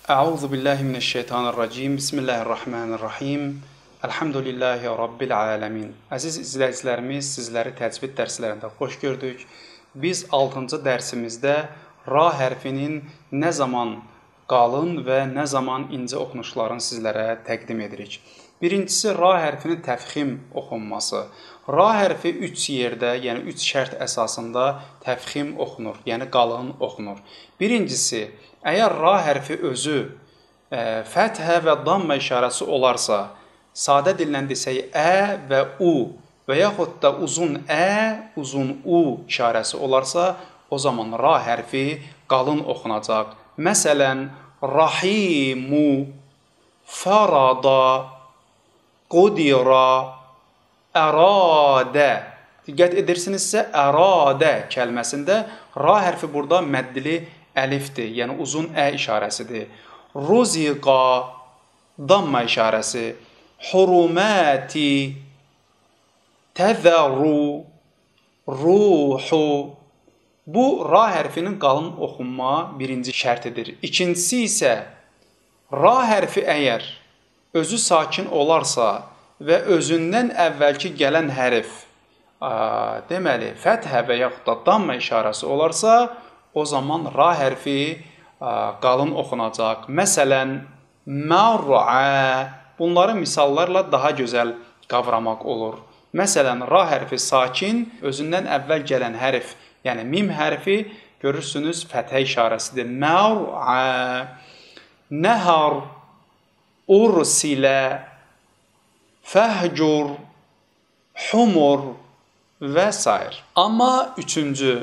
Euzu billahi mineşşeytanirracim. Bismillahirrahmanirrahim. Elhamdülillahi rabbil alamin. Əziz izləyicilərimiz, sizləri təcvid dərslərində xoş gördük. Biz 6-cı dərsimizdə ra hərfinin nə zaman qalın və nə zaman incə oxunuşlarını sizlərə təqdim edirik. Birincisi, ra hərfinin təfxim oxunması. Ra hərfi 3 yerdə, yəni 3 şərt əsasında təfxim oxunur, yəni qalın oxunur. Birincisi, əgər ra hərfi özü fəthə və damma işarəsi olarsa, sadə dillə desək ə və u və yaxud da uzun ə, uzun u işarəsi olarsa, o zaman ra hərfi qalın oxunacaq. Məsələn, rahimu, farada, qudira, əradə. Diqqət edirsinizsə, əradə kəlməsində ra hərfi burada məddili əlifdir, yəni uzun ə işarəsidir. Ruziqa, damma işarəsi. Huruməti, təzəru, ruhu. Bu, ra hərfinin qalın oxunma birinci şərtidir. İkincisi isə, ra hərfi əgər özü sakin olarsa və özündən əvvəlki gələn hərf, deməli, fəthə və yaxud da damma işarəsi olarsa, o zaman ra hərfi qalın oxunacaq. Məsələn, mər'ə. Bunları misallarla daha gözəl qavramaq olur. Məsələn, ra hərfi sakin, özündən əvvəl gələn hərf, yəni mim hərfi, görürsünüz, fəthə işarəsidir. Mər'ə, nəhar, ursilə, fəhcur, humur və s. Amma üçüncü,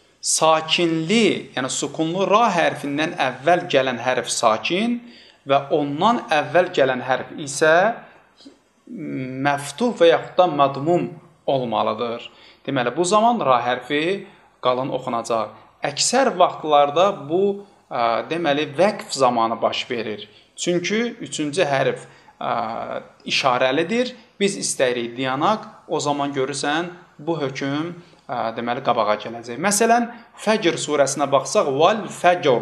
sakinli, yəni sukunlu ra hərfindən əvvəl gələn hərf sakin və ondan əvvəl gələn hərf isə məftuh və yaxud da madmum olmalıdır. Deməli, bu zaman ra hərfi qalın oxunacaq. Əksər vaxtlarda bu, deməli, vəqf zamanı baş verir. Çünki üçüncü hərf işarəlidir. Biz istəyirik dayanaq, o zaman görürsən, bu hökm deməli, qabağa gələcək. Məsələn, Fəcr surəsinə baxsaq, vəl-fəcr.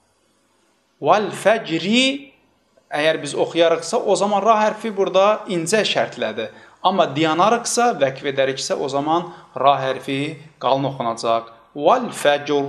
Vəl-fəcri, əgər biz oxuyarıqsa, o zaman ra hərfi burada incə şərtlədir. Amma dayanarıqsa, vəqf edəriksə, o zaman ra hərfi qalın oxunacaq. Vəl-fəcr,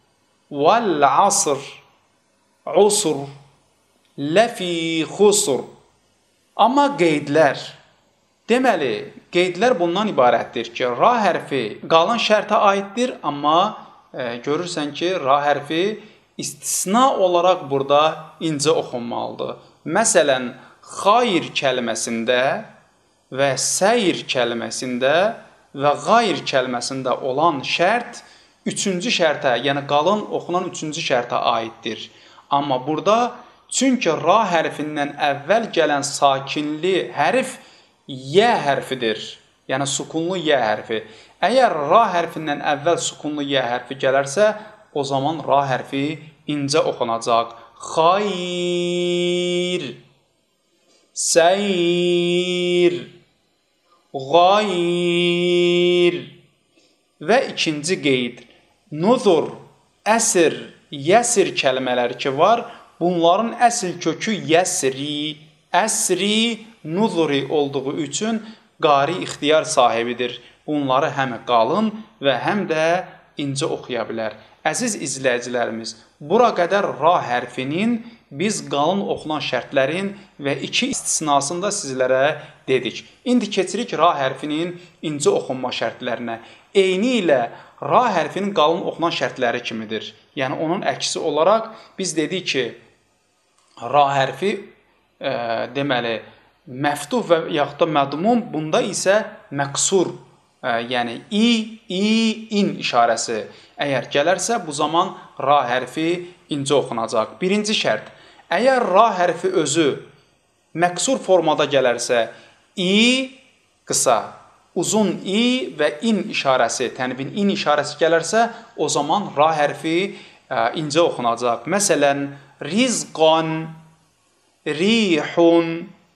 vəl-asr, usr, ləfi xusr. Amma qeydlər, deməli, qeydlər bundan ibarətdir ki, ra hərfi qalın şərtə aiddir, amma görürsən ki, ra hərfi istisna olaraq burada incə oxunmalıdır. Məsələn, xayr kəlməsində və səyr kəlməsində və qayr kəlməsində olan şərt üçüncü şərtə, yəni qalın oxunan üçüncü şərtə aiddir. Amma burada, çünki ra hərfindən əvvəl gələn sakinli hərf yə hərfidir, yəni sukunlu yə hərfi. Əgər ra hərfindən əvvəl sukunlu yə hərfi gələrsə, o zaman ra hərfi incə oxunacaq. Xayr, səyr, qayr. Və ikinci qeyd, nuzur, əsr, yəsir kəlmələri ki var, bunların əsl kökü yəsiri, əsri, nuzuri olduğu üçün qari ixtiyar sahibidir. Bunları həm qalın və həm də incə oxuya bilər. Əziz izləyicilərimiz, bura qədər ra hərfinin biz qalın oxunan şərtlərin və iki istisnasını da sizlərə dedik. İndi keçirik ra hərfinin incə oxunma şərtlərinə. Eyni ilə ra hərfinin qalın oxunan şərtləri kimidir. Yəni, onun əksi olaraq biz dedik ki, ra hərfi deməli, məftuh və yaxud da mədmum, bunda isə məqsur, yəni in işarəsi əgər gələrsə, bu zaman ra hərfi incə oxunacaq. Birinci şərt, əgər ra hərfi özü məqsur formada gələrsə, qısa, uzun və in işarəsi, tənvin in işarəsi gələrsə, o zaman ra hərfi incə oxunacaq. Məsələn, rizqan, rihun,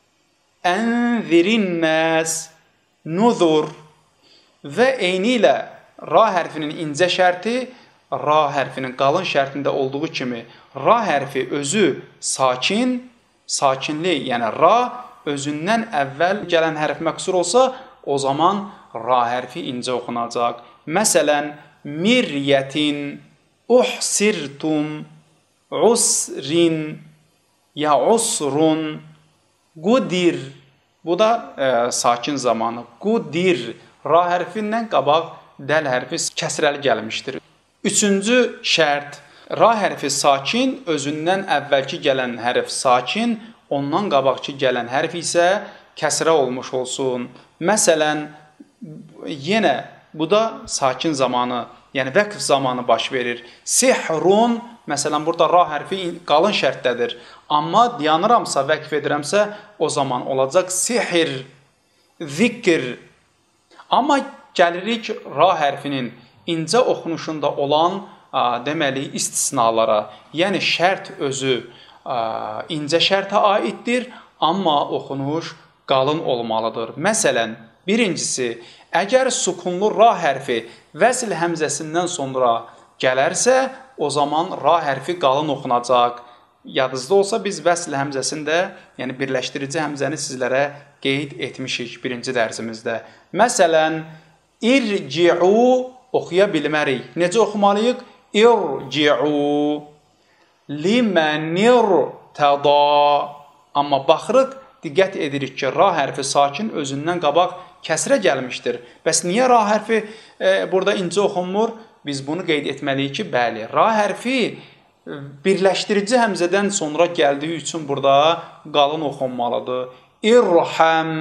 ənzirinnəs, nuzur və eyni ilə ra hərfinin incə şərti ra hərfinin qalın şərtində olduğu kimi ra hərfi özü sakinli, yəni ra özündən əvvəl gələn hərf məksur olsa, o zaman ra hərfi incə oxunacaq. Məsələn, miryətin, uhsirtum, usrin, ya usrun, qudir. Bu da sakin zamanı. Qudir. Ra hərfindən qabaq dəl hərfi kəsrəli gəlmişdir. Üçüncü şərt. Ra hərfi sakin, özündən əvvəlki gələn hərf sakin, ondan qabaqki gələn hərf isə kəsrə olmuş olsun. Məsələn, yenə bu da sakin zamanı, yəni vəqf zamanı baş verir. Sihrun, məsələn, burada ra hərfi qalın şərtdədir. Amma dayanıramsa, vəqf edirəmsə, o zaman olacaq sihir, zikr. Amma gəlirik ra hərfinin incə oxunuşunda olan deməli istisnalara. Yəni şərt özü incə şərtə aiddir, amma oxunuş qalın olmalıdır. Məsələn, birincisi, əgər sukunlu ra hərfi vəsl həmzəsindən sonra gələrsə, o zaman ra hərfi qalın oxunacaq. Yadınızda olsa biz vəsl həmzəsində, yəni birləşdirici həmzəni sizlərə qeyd etmişik birinci dərsimizdə. Məsələn, irci'u oxuya bilmərik. Necə oxumalıyıq? İrci'u limenirtada. Amma baxırıq, diqqət edirik ki, ra hərfi sakin özündən qabaq kəsrə gəlmişdir. Bəs niyə ra hərfi burada incə oxunmur? Biz bunu qeyd etməliyik ki, bəli, ra hərfi birləşdirici həmzədən sonra gəldiyi üçün burada qalın oxunmalıdır. İrham,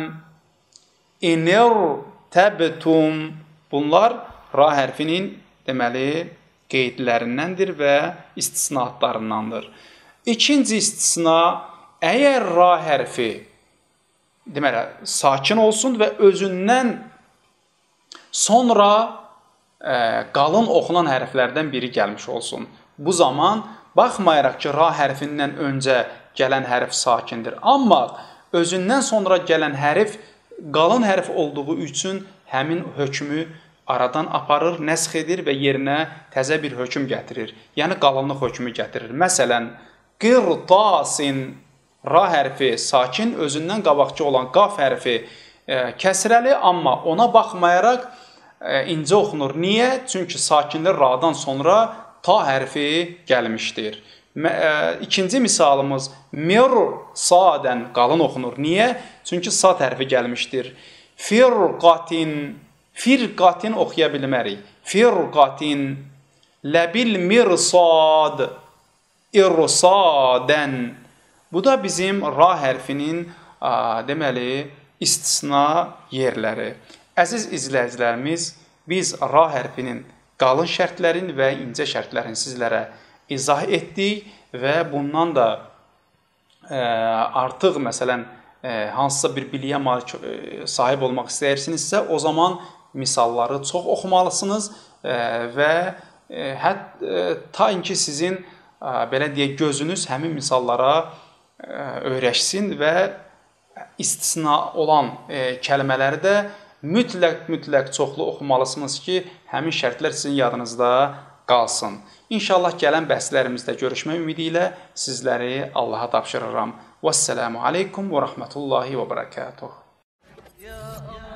inirtəbtum. Bunlar ra hərfinin deməli qeydlərindəndir və istisnatlarındandır. İkinci istisna, əgər ra hərfi deməli sakin olsun və özündən sonra qalın oxunan hərflərdən biri gəlmiş olsun. Bu zaman baxmayaraq ki, ra hərfindən öncə gələn hərf sakindir. Amma özündən sonra gələn hərf qalın hərf olduğu üçün həmin hökmü aradan aparır, nəsx edir və yerinə təzə bir hökm gətirir. Yəni qalınlıq hökmü gətirir. Məsələn, qirtasin, ra hərfi sakin, özündən qabaqçı olan qaf hərfi kəsrəli, amma ona baxmayaraq incə oxunur. Niyə? Çünki sakinli radan sonra ta hərfi gəlmişdir. İkinci misalımız mirsadən qalın oxunur. Niyə? Çünki sad hərfi gəlmişdir. Firqatin oxuya bilmərik. Firqatin ləbil mirsad irsadən. Bu da bizim ra hərfinin deməli istisna yerləri. Əziz izləyicilərimiz, biz ra hərfinin qalın şərtlərin və incə şərtlərin sizlərə izah etdik və bundan da artıq məsələn hansısa bir biliyə sahib olmaq istəyirsinizsə, o zaman misalları çox oxumalısınız və ta ki sizin belə deyək gözünüz həmin misallara öyrəşsin və istisna olan kəlmələri də mütləq çoxlu oxumalısınız ki, həmin şərtlər sizin yadınızda qalsın. İnşallah gələn bəhslərimizdə görüşmək ümidi ilə sizləri Allaha tapşırıram. Vəssalamu aleykum və rəhmətullahi və bərəkətuh.